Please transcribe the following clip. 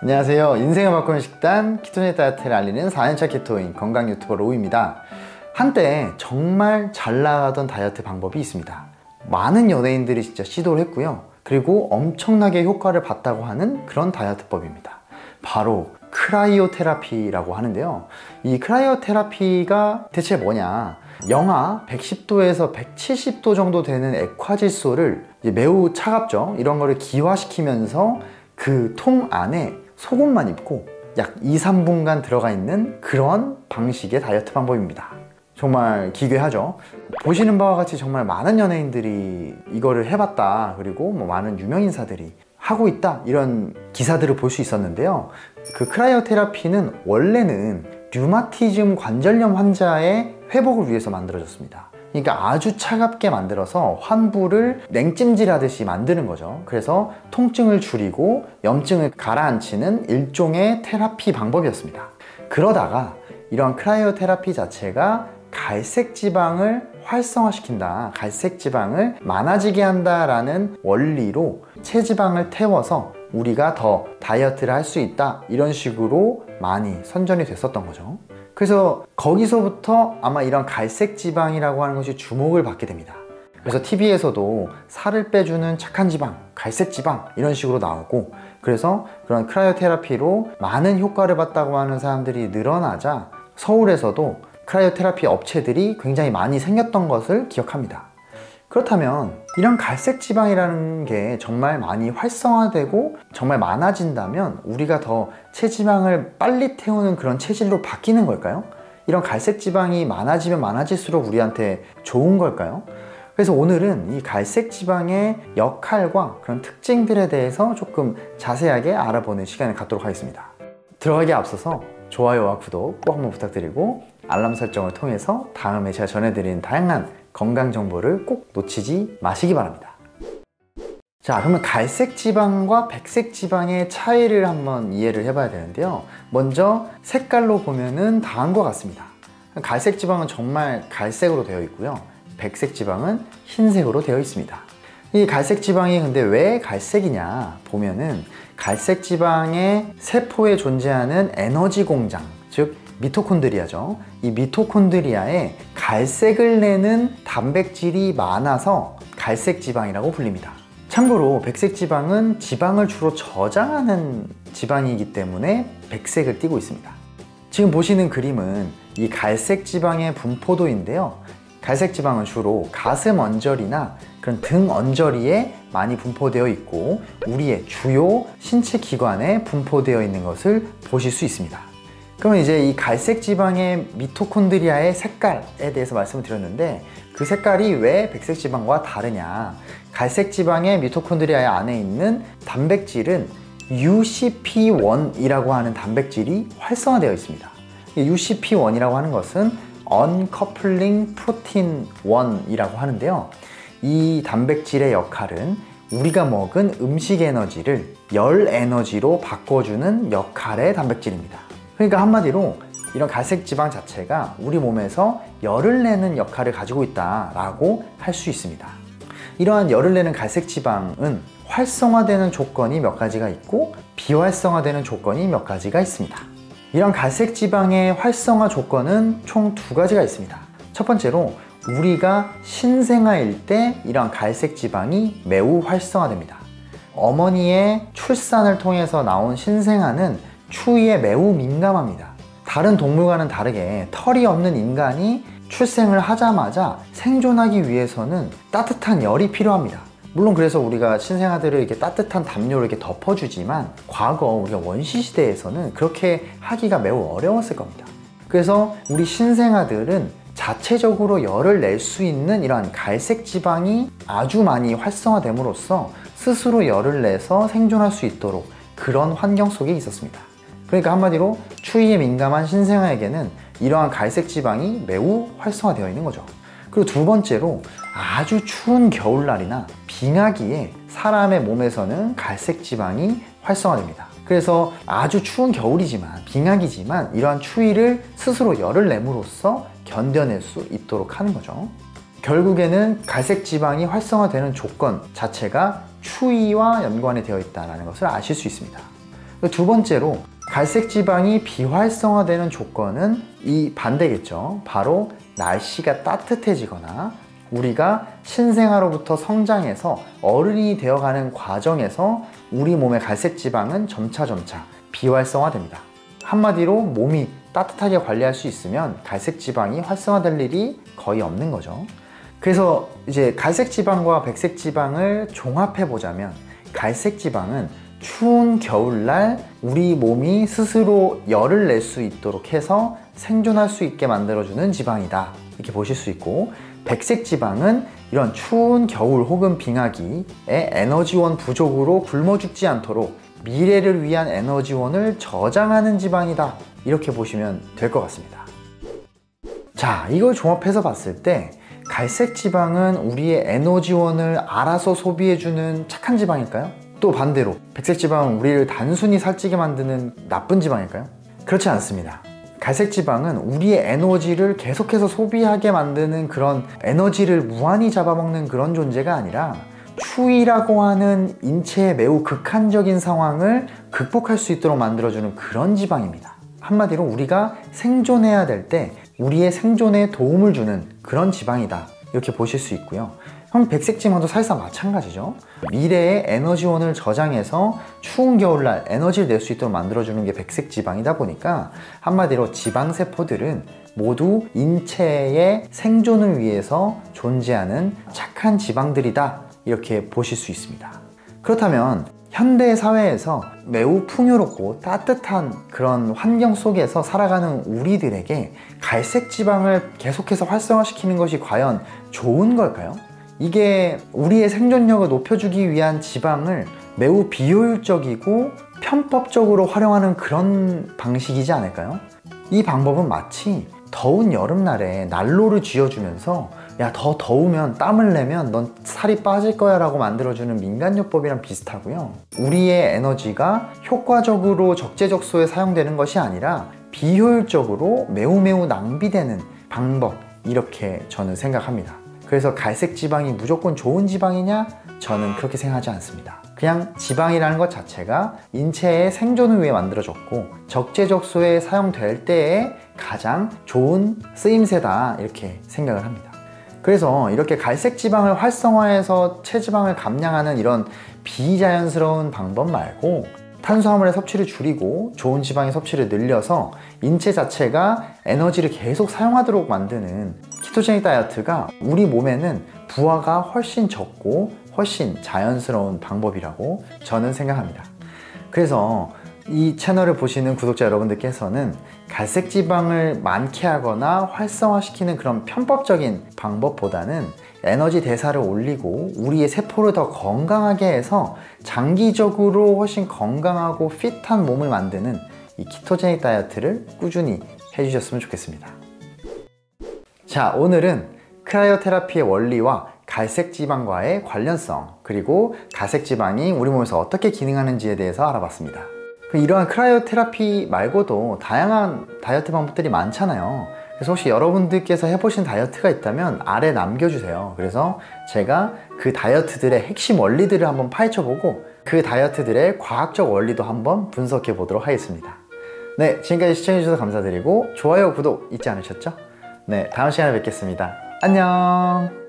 안녕하세요. 인생을 바꾸는 식단 키토제닉 다이어트를 알리는 4년차 키토인 건강 유튜버 로우입니다. 한때 정말 잘 나가던 다이어트 방법이 있습니다. 많은 연예인들이 진짜 시도를 했고요. 그리고 엄청나게 효과를 봤다고 하는 그런 다이어트법입니다. 바로 크라이오 테라피라고 하는데요. 이 크라이오 테라피가 대체 뭐냐? 영하 110도에서 170도 정도 되는 액화질소를 매우 차갑죠. 이런 거를 기화시키면서 그 통 안에 속옷만 입고 약 2~3분간 들어가 있는 그런 방식의 다이어트 방법입니다. 정말 기괴하죠. 보시는 바와 같이 정말 많은 연예인들이 이거를 해봤다, 그리고 많은 유명인사들이 하고 있다, 이런 기사들을 볼 수 있었는데요. 그 크라이오 테라피는 원래는 류마티즘 관절염 환자의 회복을 위해서 만들어졌습니다. 그러니까 아주 차갑게 만들어서 환부를 냉찜질하듯이 만드는 거죠. 그래서 통증을 줄이고 염증을 가라앉히는 일종의 테라피 방법이었습니다. 그러다가 이런 크라이오 테라피 자체가 갈색 지방을 활성화시킨다, 갈색 지방을 많아지게 한다라는 원리로 체지방을 태워서 우리가 더 다이어트를 할 수 있다, 이런 식으로 많이 선전이 됐었던 거죠. 그래서 거기서부터 아마 이런 갈색 지방이라고 하는 것이 주목을 받게 됩니다. 그래서 TV에서도 살을 빼주는 착한 지방, 갈색 지방, 이런 식으로 나오고, 그래서 그런 크라이오 테라피로 많은 효과를 봤다고 하는 사람들이 늘어나자 서울에서도 크라이오 테라피 업체들이 굉장히 많이 생겼던 것을 기억합니다. 그렇다면 이런 갈색 지방이라는 게 정말 많이 활성화되고 정말 많아진다면 우리가 더 체지방을 빨리 태우는 그런 체질로 바뀌는 걸까요? 이런 갈색 지방이 많아지면 많아질수록 우리한테 좋은 걸까요? 그래서 오늘은 이 갈색 지방의 역할과 그런 특징들에 대해서 조금 자세하게 알아보는 시간을 갖도록 하겠습니다. 들어가기에 앞서서 좋아요와 구독 꼭 한번 부탁드리고, 알람 설정을 통해서 다음에 제가 전해드리는 다양한 건강 정보를 꼭 놓치지 마시기 바랍니다. 자, 그러면 갈색 지방과 백색 지방의 차이를 한번 이해를 해봐야 되는데요. 먼저 색깔로 보면은 다음과 같습니다. 갈색 지방은 정말 갈색으로 되어 있고요. 백색 지방은 흰색으로 되어 있습니다. 이 갈색 지방이 근데 왜 갈색이냐 보면은, 갈색 지방의 세포에 존재하는 에너지 공장, 즉 미토콘드리아죠. 이 미토콘드리아에 갈색을 내는 단백질이 많아서 갈색 지방이라고 불립니다. 참고로 백색 지방은 지방을 주로 저장하는 지방이기 때문에 백색을 띠고 있습니다. 지금 보시는 그림은 이 갈색 지방의 분포도인데요. 갈색 지방은 주로 가슴 언저리나 그런 등 언저리에 많이 분포되어 있고, 우리의 주요 신체 기관에 분포되어 있는 것을 보실 수 있습니다. 그러면 이제 이 갈색 지방의 미토콘드리아의 색깔에 대해서 말씀을 드렸는데, 그 색깔이 왜 백색 지방과 다르냐? 갈색 지방의 미토콘드리아 안에 있는 단백질은 UCP1이라고 하는 단백질이 활성화되어 있습니다. UCP1이라고 하는 것은 Uncoupling Protein 1이라고 하는데요. 이 단백질의 역할은 우리가 먹은 음식 에너지를 열 에너지로 바꿔주는 역할의 단백질입니다. 그러니까 한마디로 이런 갈색 지방 자체가 우리 몸에서 열을 내는 역할을 가지고 있다라고 할 수 있습니다. 이러한 열을 내는 갈색 지방은 활성화되는 조건이 몇 가지가 있고 비활성화되는 조건이 몇 가지가 있습니다. 이런 갈색 지방의 활성화 조건은 총 2가지가 있습니다. 첫 번째로 우리가 신생아일 때 이런 갈색 지방이 매우 활성화됩니다. 어머니의 출산을 통해서 나온 신생아는 추위에 매우 민감합니다. 다른 동물과는 다르게 털이 없는 인간이 출생을 하자마자 생존하기 위해서는 따뜻한 열이 필요합니다. 물론 그래서 우리가 신생아들을 이렇게 따뜻한 담요를 이렇게 덮어주지만, 과거 우리가 원시시대에서는 그렇게 하기가 매우 어려웠을 겁니다. 그래서 우리 신생아들은 자체적으로 열을 낼 수 있는 이러한 갈색 지방이 아주 많이 활성화됨으로써 스스로 열을 내서 생존할 수 있도록 그런 환경 속에 있었습니다. 그러니까 한마디로 추위에 민감한 신생아에게는 이러한 갈색 지방이 매우 활성화되어 있는 거죠. 그리고 두 번째로 아주 추운 겨울날이나 빙하기에 사람의 몸에서는 갈색 지방이 활성화됩니다. 그래서 아주 추운 겨울이지만, 빙하기지만 이러한 추위를 스스로 열을 내므로써 견뎌낼 수 있도록 하는 거죠. 결국에는 갈색 지방이 활성화되는 조건 자체가 추위와 연관이 되어 있다는 것을 아실 수 있습니다. 두 번째로 갈색 지방이 비활성화되는 조건은 이 반대겠죠. 바로 날씨가 따뜻해지거나 우리가 신생아로부터 성장해서 어른이 되어가는 과정에서 우리 몸의 갈색 지방은 점차 비활성화됩니다. 한마디로 몸이 따뜻하게 관리할 수 있으면 갈색 지방이 활성화될 일이 거의 없는 거죠. 그래서 이제 갈색 지방과 백색 지방을 종합해 보자면 갈색 지방은 추운 겨울날 우리 몸이 스스로 열을 낼 수 있도록 해서 생존할 수 있게 만들어주는 지방이다, 이렇게 보실 수 있고, 백색 지방은 이런 추운 겨울 혹은 빙하기에 에너지원 부족으로 굶어 죽지 않도록 미래를 위한 에너지원을 저장하는 지방이다, 이렇게 보시면 될 것 같습니다. 자, 이걸 종합해서 봤을 때 갈색 지방은 우리의 에너지원을 알아서 소비해주는 착한 지방일까요? 또 반대로 백색 지방은 우리를 단순히 살찌게 만드는 나쁜 지방일까요? 그렇지 않습니다. 갈색 지방은 우리의 에너지를 계속해서 소비하게 만드는 그런 에너지를 무한히 잡아먹는 그런 존재가 아니라 추위라고 하는 인체의 매우 극한적인 상황을 극복할 수 있도록 만들어주는 그런 지방입니다. 한마디로 우리가 생존해야 될 때 우리의 생존에 도움을 주는 그런 지방이다, 이렇게 보실 수 있고요. 백색 지방도 사실상 마찬가지죠. 미래의 에너지원을 저장해서 추운 겨울날 에너지를 낼 수 있도록 만들어주는 게 백색 지방이다 보니까 한마디로 지방세포들은 모두 인체의 생존을 위해서 존재하는 착한 지방들이다, 이렇게 보실 수 있습니다. 그렇다면 현대 사회에서 매우 풍요롭고 따뜻한 그런 환경 속에서 살아가는 우리들에게 갈색 지방을 계속해서 활성화시키는 것이 과연 좋은 걸까요? 이게 우리의 생존력을 높여주기 위한 지방을 매우 비효율적이고 편법적으로 활용하는 그런 방식이지 않을까요? 이 방법은 마치 더운 여름날에 난로를 쥐어주면서 야, 더 더우면 땀을 내면 넌 살이 빠질 거야 라고 만들어주는 민간요법이랑 비슷하고요. 우리의 에너지가 효과적으로 적재적소에 사용되는 것이 아니라 비효율적으로 매우 낭비되는 방법, 이렇게 저는 생각합니다. 그래서 갈색 지방이 무조건 좋은 지방이냐? 저는 그렇게 생각하지 않습니다. 그냥 지방이라는 것 자체가 인체의 생존을 위해 만들어졌고 적재적소에 사용될 때에 가장 좋은 쓰임새다, 이렇게 생각을 합니다. 그래서 이렇게 갈색 지방을 활성화해서 체지방을 감량하는 이런 비자연스러운 방법 말고 탄수화물의 섭취를 줄이고 좋은 지방의 섭취를 늘려서 인체 자체가 에너지를 계속 사용하도록 만드는 키토제닉 다이어트가 우리 몸에는 부하가 훨씬 적고 훨씬 자연스러운 방법이라고 저는 생각합니다. 그래서 이 채널을 보시는 구독자 여러분들께서는 갈색 지방을 많게 하거나 활성화시키는 그런 편법적인 방법보다는 에너지 대사를 올리고 우리의 세포를 더 건강하게 해서 장기적으로 훨씬 건강하고 핏한 몸을 만드는 이 키토제닉 다이어트를 꾸준히 해주셨으면 좋겠습니다. 자, 오늘은 크라이오테라피의 원리와 갈색 지방과의 관련성, 그리고 갈색 지방이 우리 몸에서 어떻게 기능하는지에 대해서 알아봤습니다. 이러한 크라이오테라피 말고도 다양한 다이어트 방법들이 많잖아요. 그래서 혹시 여러분들께서 해보신 다이어트가 있다면 아래 남겨주세요. 그래서 제가 그 다이어트들의 핵심 원리들을 한번 파헤쳐보고 그 다이어트들의 과학적 원리도 한번 분석해 보도록 하겠습니다. 네, 지금까지 시청해주셔서 감사드리고 좋아요, 구독 잊지 않으셨죠? 네, 다음 시간에 뵙겠습니다. 안녕.